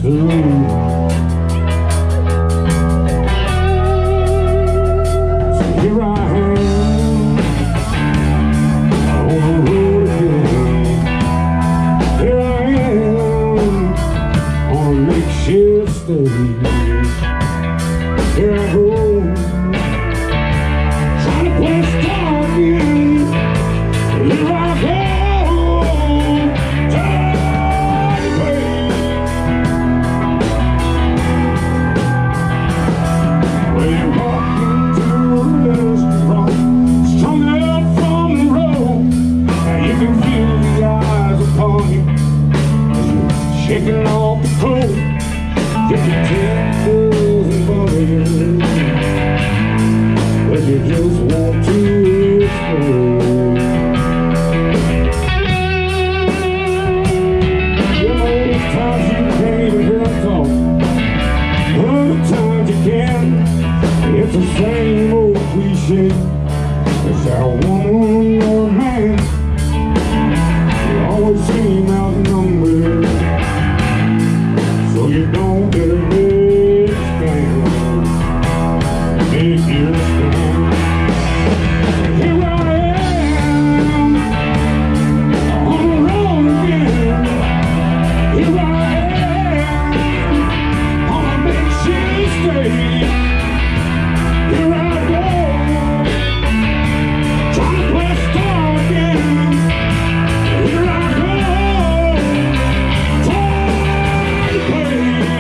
through. So here I am on the road again. Here I am on a makeshift stage. Here I go, trying to play a star again. Here I go, trying to play. When you walk into a restaurant, strung out from the road, and you can feel the eyes upon you as you're shaking off the cold. If you take doesn't bother you, but you just want to explode. You know, there's times you can't even hear them talk, other times you can. It's the same old cliche. It's that woman or man, you always seem outnumbered, so you don't get a big stand. Make your stand. Here I am on the road again. Here I am on a makeshift stage. Here I go, trying to play a star again. Here I go, trying to play.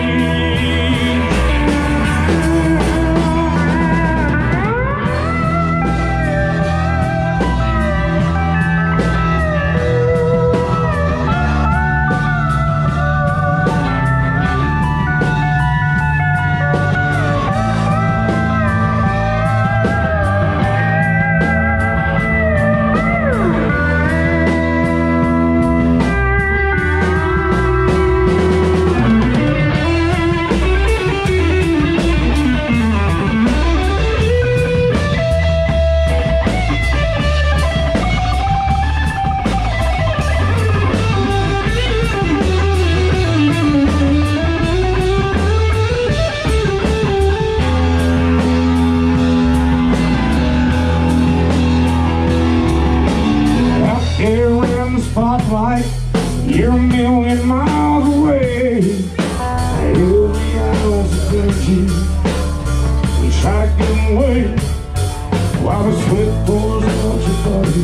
Spotlight, you're a million miles away. Every hour's a energy. We try to get away while the sweat pours out your body.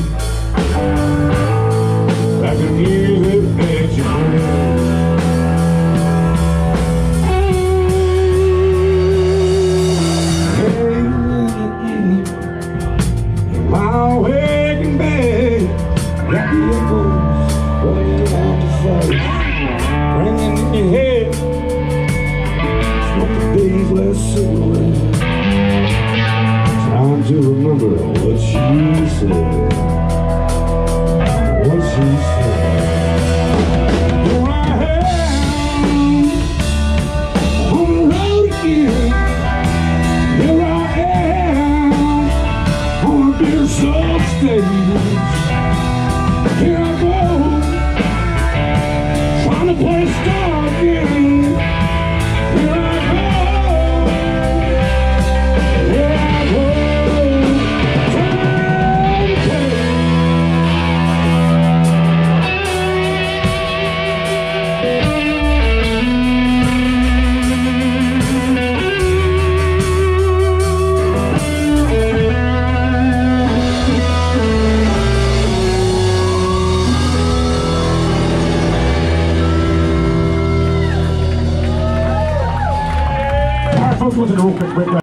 Like the music that you play. Hey, in my waking bed, like the echoes running out the fire, ringing in your head. Smoke the day's last cigarette, trying to remember what she said. What she said. Here I am on the road again. Here I am on a beer sub stage. Here I go, trying to play a star again. Here I go, here I go, trying to play. Folks, we'll take a real quick break.